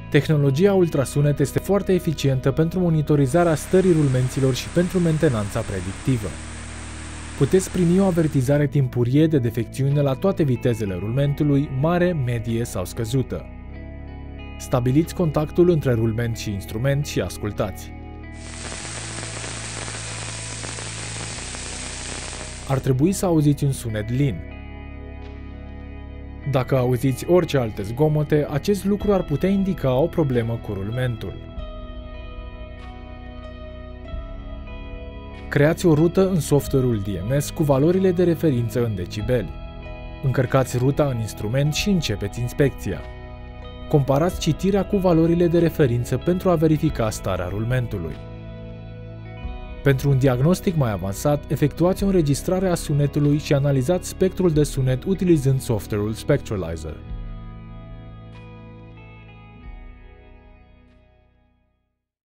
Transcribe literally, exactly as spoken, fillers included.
Tehnologia ultrasunet este foarte eficientă pentru monitorizarea stării rulmenților și pentru mentenanța predictivă. Puteți primi o avertizare timpurie de defecțiune la toate vitezele rulmentului, mare, medie sau scăzută. Stabiliți contactul între rulment și instrument și ascultați. Ar trebui să auziți un sunet lin. Dacă auziți orice alte zgomote, acest lucru ar putea indica o problemă cu rulmentul. Creați o rută în software-ul D M S cu valorile de referință în decibeli. Încărcați ruta în instrument și începeți inspecția. Comparați citirea cu valorile de referință pentru a verifica starea rulmentului. Pentru un diagnostic mai avansat, efectuați o înregistrare a sunetului și analizați spectrul de sunet utilizând software-ul Spectralizer.